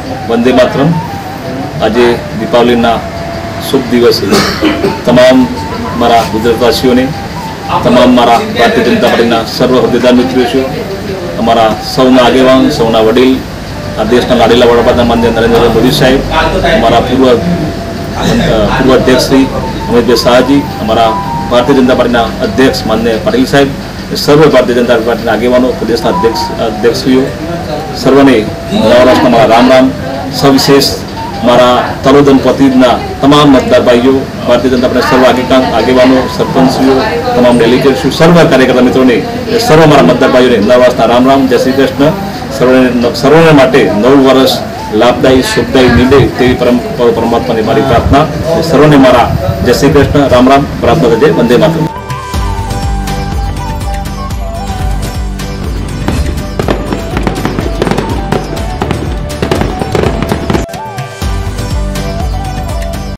वंदे मातरम। आज दीपावली शुभ दिवस तमाम मारा गुजरातवासीओं ने तमाम मारा भारतीय जनता पार्टी सर्व होद्देदार मित्रों अमरा सौना आगेवान सौना वडील देश लाड़ेला वडाप्रधान माननीय नरेंद्र मोदी साहेब हमारा पूर्व अध्यक्ष श्री अमित भाई शाह जी हमारा भारतीय जनता पार्टी अध्यक्ष माननीय पाटिल साहेब सर्व भारतीय जनता पार्टी आगेवानों प्रदेश अध्यक्षीओ सर्वने नवराष्ट्र राम राम। सविशेष हमारा तलोदन प्रतिनिधिना तमाम मतदार भाईओ भारतीय जनता पार्टी सर्व आगेवानों सरपंचीओ तमाम डेलीगेट्स सर्व कार्यकर्ता मित्रों ने सर्व हमारा मतदार भाईओ ने नवराष्ट्र राम राम। जय श्री कृष्ण। सर्वने माटे नव वर्ष लाभदायी शुभदायी निंदे तेवी परमात्मा ने मारी प्रार्थना। सर्वने मारा जय श्री कृष्ण राम राम प्रार्थना जय वंदे मातरम।